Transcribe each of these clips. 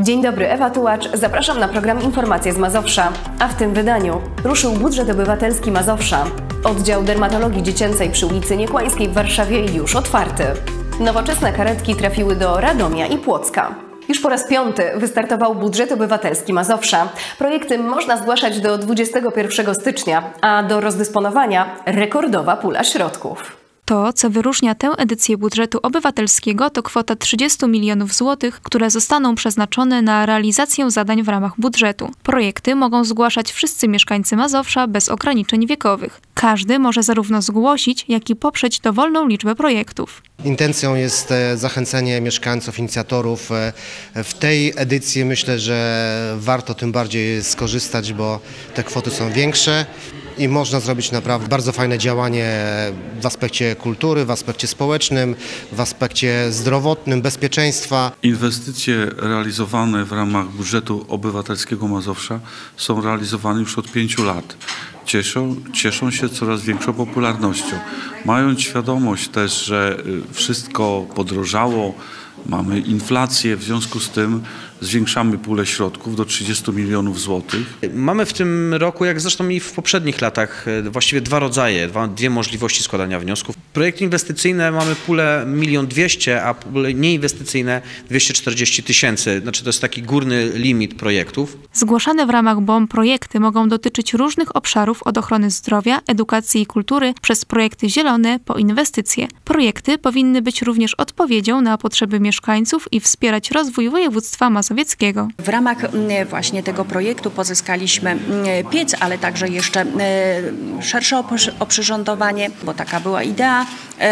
Dzień dobry, Ewa Tułacz. Zapraszam na program Informacje z Mazowsza. A w tym wydaniu ruszył budżet obywatelski Mazowsza. Oddział dermatologii dziecięcej przy ulicy Niekłańskiej w Warszawie już otwarty. Nowoczesne karetki trafiły do Radomia i Płocka. Już po raz 5. wystartował budżet obywatelski Mazowsza. Projekty można zgłaszać do 21 stycznia, a do rozdysponowania rekordowa pula środków. To, co wyróżnia tę edycję budżetu obywatelskiego, to kwota 30 milionów złotych, które zostaną przeznaczone na realizację zadań w ramach budżetu. Projekty mogą zgłaszać wszyscy mieszkańcy Mazowsza bez ograniczeń wiekowych. Każdy może zarówno zgłosić, jak i poprzeć dowolną liczbę projektów. Intencją jest zachęcenie mieszkańców, inicjatorów. W tej edycji myślę, że warto tym bardziej skorzystać, bo te kwoty są większe. I można zrobić naprawdę bardzo fajne działanie w aspekcie kultury, w aspekcie społecznym, w aspekcie zdrowotnym, bezpieczeństwa. Inwestycje realizowane w ramach budżetu obywatelskiego Mazowsza są realizowane już od 5 lat. Cieszą się coraz większą popularnością. Mając świadomość też, że wszystko podrożało, mamy inflację, w związku z tym zwiększamy pulę środków do 30 milionów złotych. Mamy w tym roku, jak zresztą i w poprzednich latach, właściwie dwie możliwości składania wniosków. Projekty inwestycyjne mamy pulę 1 200 000, a pule nieinwestycyjne 240 000. Znaczy to jest taki górny limit projektów. Zgłaszane w ramach BOM projekty mogą dotyczyć różnych obszarów od ochrony zdrowia, edukacji i kultury przez projekty zielone po inwestycje. Projekty powinny być również odpowiedzią na potrzeby mieszkańców i wspierać rozwój województwa mazowieckiego. W ramach właśnie tego projektu pozyskaliśmy piec, ale także jeszcze szersze oprzyrządowanie, bo taka była idea.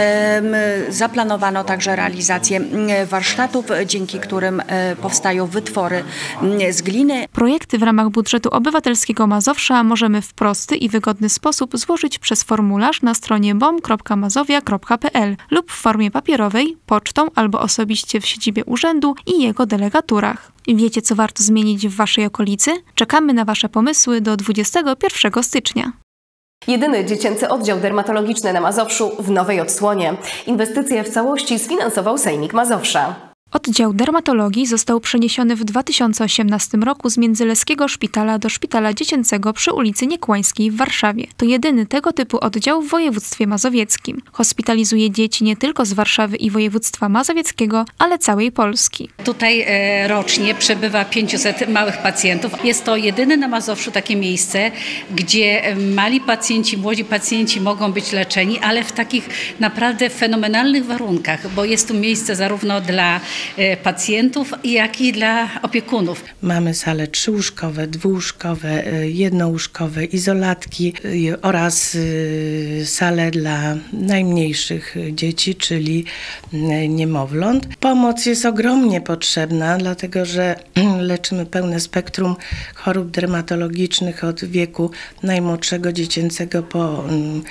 Zaplanowano także realizację warsztatów, dzięki którym powstają wytwory z gliny. Projekty w ramach budżetu obywatelskiego Mazowsza możemy w prosty i wygodny sposób złożyć przez formularz na stronie bom.mazowia.pl lub w formie papierowej, pocztą albo osobiście w siedzibie urzędu i jego delegaturach. Wiecie, co warto zmienić w waszej okolicy? Czekamy na wasze pomysły do 21 stycznia. Jedyny dziecięcy oddział dermatologiczny na Mazowszu w nowej odsłonie. Inwestycje w całości sfinansował Sejmik Mazowsza. Oddział dermatologii został przeniesiony w 2018 roku z Międzyleskiego Szpitala do Szpitala Dziecięcego przy ulicy Niekłańskiej w Warszawie. To jedyny tego typu oddział w województwie mazowieckim. Hospitalizuje dzieci nie tylko z Warszawy i województwa mazowieckiego, ale całej Polski. Tutaj rocznie przebywa 500 małych pacjentów. Jest to jedyne na Mazowszu takie miejsce, gdzie mali pacjenci, młodzi pacjenci mogą być leczeni, ale w takich naprawdę fenomenalnych warunkach, bo jest tu miejsce zarówno dla pacjentów, jak i dla opiekunów. Mamy sale 3-łóżkowe, 2-łóżkowe, 1-łóżkowe, izolatki oraz sale dla najmniejszych dzieci, czyli niemowląt. Pomoc jest ogromnie potrzebna, dlatego że leczymy pełne spektrum chorób dermatologicznych od wieku najmłodszego dziecięcego po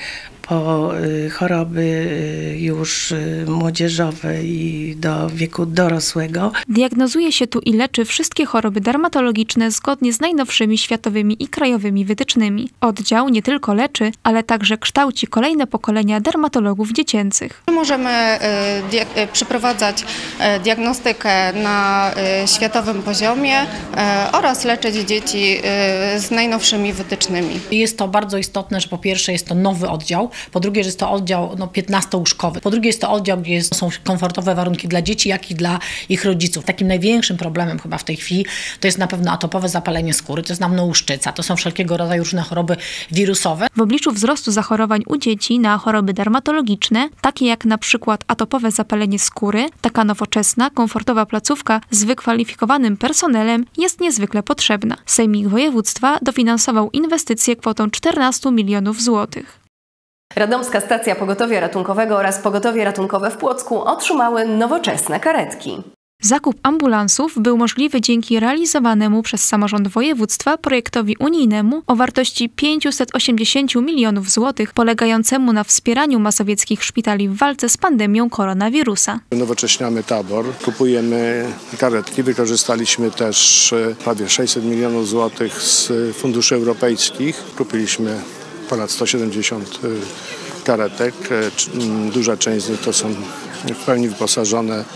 choroby już młodzieżowe i do wieku dorosłego. Diagnozuje się tu i leczy wszystkie choroby dermatologiczne zgodnie z najnowszymi światowymi i krajowymi wytycznymi. Oddział nie tylko leczy, ale także kształci kolejne pokolenia dermatologów dziecięcych. Możemy przeprowadzać diagnostykę na światowym poziomie oraz leczyć dzieci z najnowszymi wytycznymi. Jest to bardzo istotne, że po pierwsze jest to nowy oddział, po drugie, że jest to oddział 15-łóżkowy. Po drugie, jest to oddział, gdzie są komfortowe warunki dla dzieci, jak i dla ich rodziców. Takim największym problemem chyba w tej chwili to jest na pewno atopowe zapalenie skóry, to jest namnołuszczyca, to są wszelkiego rodzaju różne choroby wirusowe. W obliczu wzrostu zachorowań u dzieci na choroby dermatologiczne, takie jak na przykład atopowe zapalenie skóry, taka nowoczesna, komfortowa placówka z wykwalifikowanym personelem jest niezwykle potrzebna. Sejmik Województwa dofinansował inwestycję kwotą 14 milionów złotych. Radomska Stacja Pogotowia Ratunkowego oraz Pogotowie Ratunkowe w Płocku otrzymały nowoczesne karetki. Zakup ambulansów był możliwy dzięki realizowanemu przez samorząd województwa projektowi unijnemu o wartości 580 milionów złotych, polegającemu na wspieraniu mazowieckich szpitali w walce z pandemią koronawirusa. Nowocześniamy tabor, kupujemy karetki, wykorzystaliśmy też prawie 600 milionów złotych z funduszy europejskich. Kupiliśmy ponad 170 karetek. Duża część z nich to są w pełni wyposażone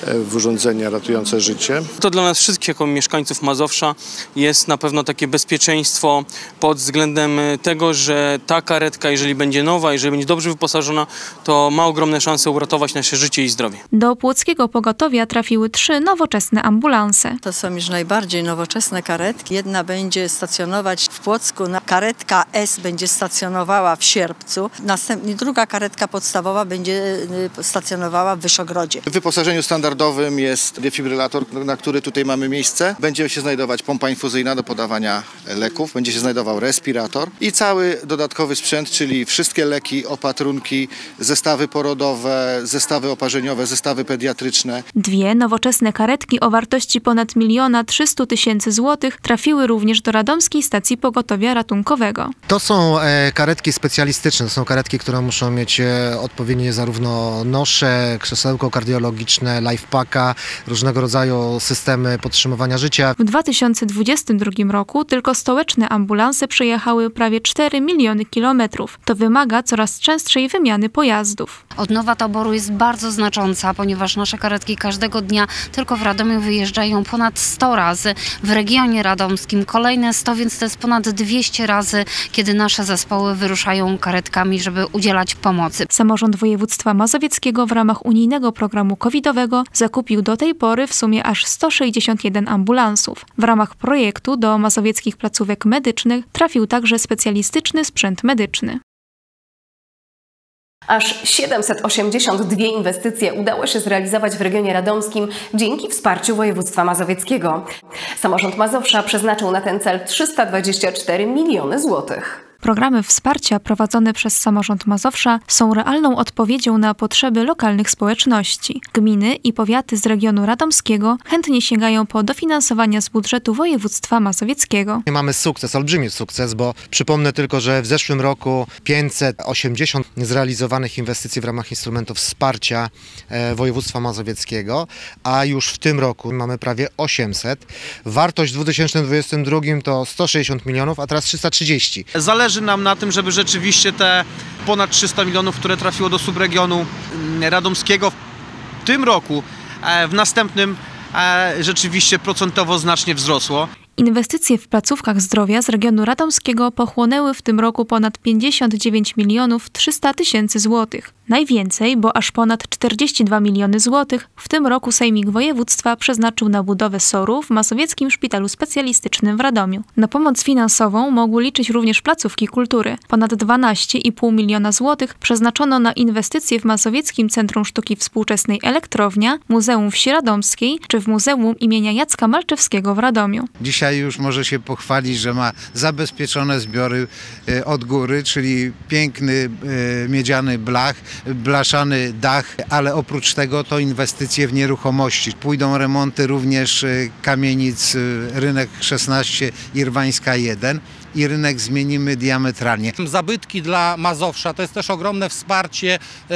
w urządzenia ratujące życie. To dla nas wszystkich jako mieszkańców Mazowsza jest na pewno takie bezpieczeństwo pod względem tego, że ta karetka, jeżeli będzie nowa, jeżeli będzie dobrze wyposażona, to ma ogromne szanse uratować nasze życie i zdrowie. Do Płockiego Pogotowia trafiły 3 nowoczesne ambulanse. To są już najbardziej nowoczesne karetki. Jedna będzie stacjonować w Płocku, karetka S będzie stacjonowała w Sierpcu, następnie druga karetka podstawowa będzie stacjonowała w Wyszogrodzie. W wyposażeniu standardowym jest defibrylator, na który tutaj mamy miejsce. Będzie się znajdować pompa infuzyjna do podawania leków, będzie się znajdował respirator i cały dodatkowy sprzęt, czyli wszystkie leki, opatrunki, zestawy porodowe, zestawy oparzeniowe, zestawy pediatryczne. 2 nowoczesne karetki o wartości ponad 1 300 000 złotych trafiły również do Radomskiej Stacji Pogotowia Ratunkowego. To są karetki specjalistyczne, to są karetki, które muszą mieć odpowiednie zarówno nosze, krzesełko kardiologiczne, lifepacka, różnego rodzaju systemy podtrzymywania życia. W 2022 roku tylko stołeczne ambulanse przejechały prawie 4 miliony kilometrów. To wymaga coraz częstszej wymiany pojazdów. Odnowa taboru jest bardzo znacząca, ponieważ nasze karetki każdego dnia tylko w Radomiu wyjeżdżają ponad 100 razy. W regionie radomskim kolejne 100, więc to jest ponad 200 razy, kiedy nasze zespoły wyruszają karetkami, żeby udzielać pomocy. Samorząd województwa mazowieckiego w ramach unijnego programu covidowego zakupił do tej pory w sumie aż 161 ambulansów. W ramach projektu do mazowieckich placówek medycznych trafił także specjalistyczny sprzęt medyczny. Aż 782 inwestycje udało się zrealizować w regionie radomskim dzięki wsparciu województwa mazowieckiego. Samorząd Mazowsza przeznaczył na ten cel 324 miliony złotych. Programy wsparcia prowadzone przez samorząd Mazowsza są realną odpowiedzią na potrzeby lokalnych społeczności. Gminy i powiaty z regionu radomskiego chętnie sięgają po dofinansowania z budżetu województwa mazowieckiego. Mamy sukces, olbrzymi sukces, bo przypomnę tylko, że w zeszłym roku 580 zrealizowanych inwestycji w ramach instrumentów wsparcia województwa mazowieckiego, a już w tym roku mamy prawie 800. Wartość w 2022 to 160 milionów, a teraz 330. Zależy nam na tym, żeby rzeczywiście te ponad 300 milionów, które trafiło do subregionu radomskiego w tym roku, w następnym rzeczywiście procentowo znacznie wzrosło. Inwestycje w placówkach zdrowia z regionu radomskiego pochłonęły w tym roku ponad 59 milionów 300 tysięcy złotych. Najwięcej, bo aż ponad 42 miliony złotych w tym roku Sejmik Województwa przeznaczył na budowę SOR-u w Mazowieckim Szpitalu Specjalistycznym w Radomiu. Na pomoc finansową mogły liczyć również placówki kultury. Ponad 12,5 miliona złotych przeznaczono na inwestycje w Mazowieckim Centrum Sztuki Współczesnej Elektrownia, Muzeum Wsi Radomskiej czy w Muzeum imienia Jacka Malczewskiego w Radomiu. Dzisiaj już może się pochwalić, że ma zabezpieczone zbiory od góry, czyli piękny miedziany blach, blaszany dach, ale oprócz tego to inwestycje w nieruchomości. Pójdą remonty również kamienic Rynek 16 i Rwańska 1. I rynek zmienimy diametralnie. Zabytki dla Mazowsza to jest też ogromne wsparcie,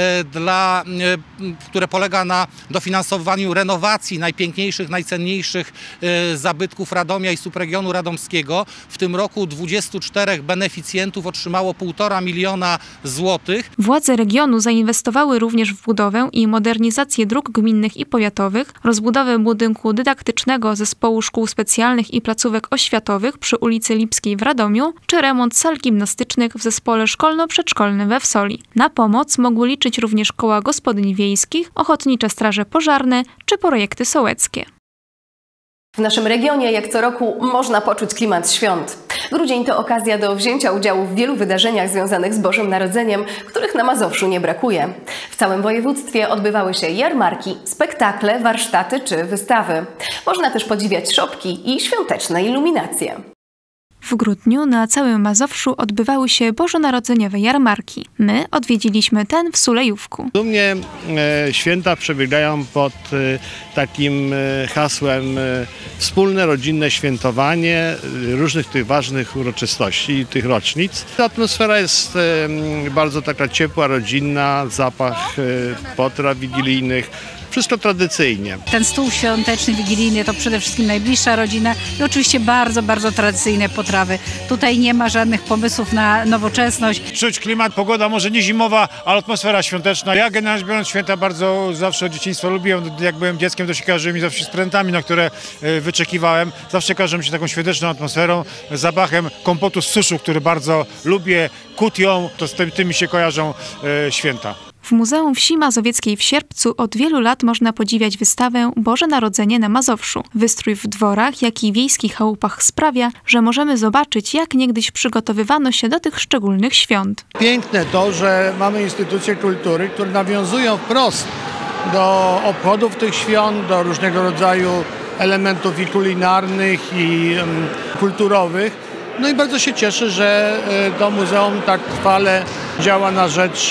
które polega na dofinansowaniu renowacji najpiękniejszych, najcenniejszych zabytków Radomia i subregionu radomskiego. W tym roku 24 beneficjentów otrzymało 1,5 miliona złotych. Władze regionu zainwestowały również w budowę i modernizację dróg gminnych i powiatowych, rozbudowę budynku dydaktycznego Zespołu Szkół Specjalnych i Placówek Oświatowych przy ulicy Lipskiej w Radomiu, czy remont sal gimnastycznych w zespole szkolno-przedszkolnym we Wsoli. Na pomoc mogły liczyć również koła gospodyń wiejskich, ochotnicze straże pożarne czy projekty sołeckie. W naszym regionie, jak co roku, można poczuć klimat świąt. Grudzień to okazja do wzięcia udziału w wielu wydarzeniach związanych z Bożym Narodzeniem, których na Mazowszu nie brakuje. W całym województwie odbywały się jarmarki, spektakle, warsztaty czy wystawy. Można też podziwiać szopki i świąteczne iluminacje. W grudniu na całym Mazowszu odbywały się bożonarodzeniowe jarmarki. My odwiedziliśmy ten w Sulejówku. U mnie święta przebiegają pod takim hasłem wspólne, rodzinne świętowanie różnych tych ważnych uroczystości i tych rocznic. Atmosfera jest bardzo taka ciepła, rodzinna, zapach potraw wigilijnych, Wszystko tradycyjnie. Ten stół świąteczny, wigilijny to przede wszystkim najbliższa rodzina i oczywiście bardzo, bardzo tradycyjne potrawy. Tutaj nie ma żadnych pomysłów na nowoczesność. Czuć klimat, pogoda może nie zimowa, ale atmosfera świąteczna. Ja generalnie biorąc święta bardzo zawsze od dzieciństwa lubiłem. Jak byłem dzieckiem, to się kojarzyły mi zawsze z prezentami, na które wyczekiwałem. Zawsze kojarzy mi się taką świąteczną atmosferą, zapachem kompotu z suszu, który bardzo lubię, kutią, to z tym mi się kojarzą święta. W Muzeum Wsi Mazowieckiej w Sierpcu od wielu lat można podziwiać wystawę Boże Narodzenie na Mazowszu. Wystrój w dworach, jak i wiejskich chałupach sprawia, że możemy zobaczyć, jak niegdyś przygotowywano się do tych szczególnych świąt. Piękne to, że mamy instytucje kultury, które nawiązują wprost do obchodów tych świąt, do różnego rodzaju elementów i kulinarnych, i kulturowych. No i bardzo się cieszę, że to muzeum tak trwale działa na rzecz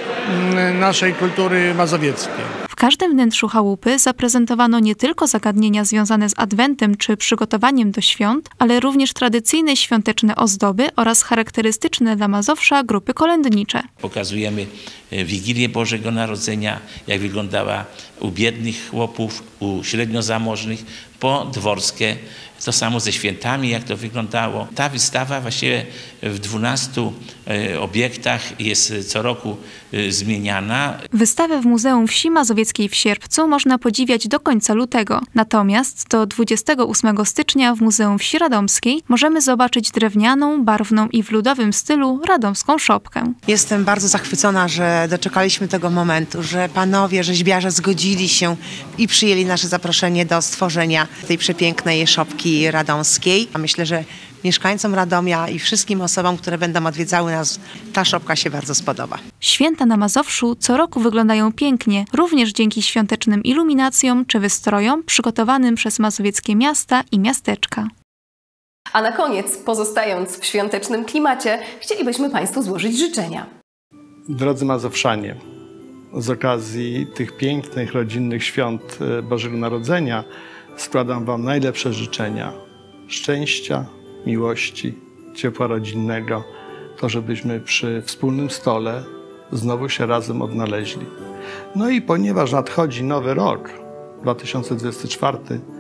naszej kultury mazowieckiej. W każdym wnętrzu chałupy zaprezentowano nie tylko zagadnienia związane z Adwentem czy przygotowaniem do świąt, ale również tradycyjne świąteczne ozdoby oraz charakterystyczne dla Mazowsza grupy kolędnicze. Pokazujemy Wigilię Bożego Narodzenia, jak wyglądała u biednych chłopów, u średnio zamożnych, po dworskie. To samo ze świętami, jak to wyglądało. Ta wystawa właściwie w 12 obiektach jest co roku zmieniana. Wystawę w Muzeum Wsi Mazowieckiej w Sierpcu można podziwiać do końca lutego. Natomiast do 28 stycznia w Muzeum Wsi Radomskiej możemy zobaczyć drewnianą, barwną i w ludowym stylu radomską szopkę. Jestem bardzo zachwycona, że doczekaliśmy tego momentu, że panowie rzeźbiarze zgodzili się i przyjęli nasze zaproszenie do stworzenia tej przepięknej szopki radomskiej. A myślę, że mieszkańcom Radomia i wszystkim osobom, które będą odwiedzały nas, ta szopka się bardzo spodoba. Święta na Mazowszu co roku wyglądają pięknie, również dzięki świątecznym iluminacjom czy wystrojom przygotowanym przez mazowieckie miasta i miasteczka. A na koniec, pozostając w świątecznym klimacie, chcielibyśmy Państwu złożyć życzenia. Drodzy Mazowszanie, z okazji tych pięknych, rodzinnych świąt Bożego Narodzenia składam Wam najlepsze życzenia. Szczęścia, miłości, ciepła rodzinnego, to żebyśmy przy wspólnym stole znowu się razem odnaleźli. No i ponieważ nadchodzi nowy rok, 2024,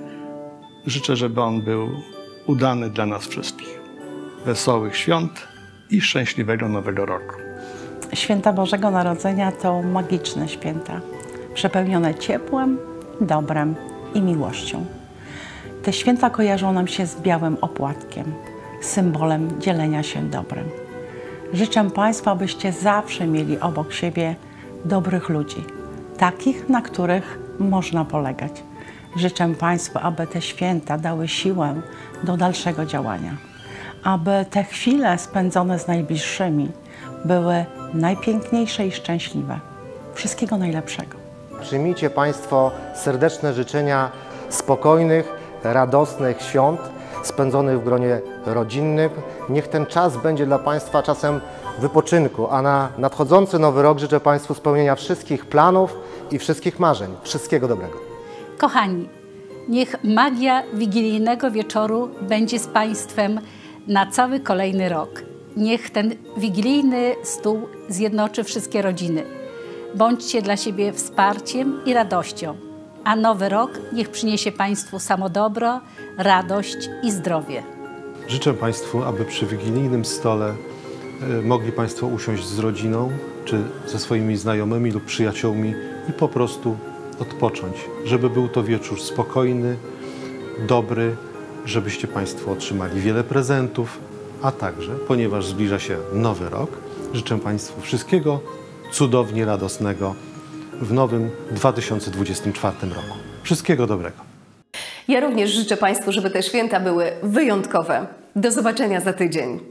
życzę, żeby on był udany dla nas wszystkich. Wesołych świąt i szczęśliwego nowego roku. Święta Bożego Narodzenia to magiczne święta, przepełnione ciepłem, dobrem i miłością. Te święta kojarzą nam się z białym opłatkiem, symbolem dzielenia się dobrem. Życzę Państwu, abyście zawsze mieli obok siebie dobrych ludzi, takich, na których można polegać. Życzę Państwu, aby te święta dały siłę do dalszego działania, aby te chwile spędzone z najbliższymi były najpiękniejsze i szczęśliwe. Wszystkiego najlepszego. Przyjmijcie Państwo serdeczne życzenia spokojnych, radosnych świąt spędzonych w gronie rodzinnym. Niech ten czas będzie dla Państwa czasem wypoczynku, a na nadchodzący nowy rok życzę Państwu spełnienia wszystkich planów i wszystkich marzeń. Wszystkiego dobrego. Kochani, niech magia wigilijnego wieczoru będzie z Państwem na cały kolejny rok. Niech ten wigilijny stół zjednoczy wszystkie rodziny. Bądźcie dla siebie wsparciem i radością, a nowy rok niech przyniesie Państwu samo dobro, radość i zdrowie. Życzę Państwu, aby przy wigilijnym stole mogli Państwo usiąść z rodziną, czy ze swoimi znajomymi lub przyjaciółmi i po prostu odpocząć. Żeby był to wieczór spokojny, dobry, żebyście Państwo otrzymali wiele prezentów, a także, ponieważ zbliża się nowy rok, życzę Państwu wszystkiego cudownie radosnego w nowym 2024 roku. Wszystkiego dobrego. Ja również życzę Państwu, żeby te święta były wyjątkowe. Do zobaczenia za tydzień.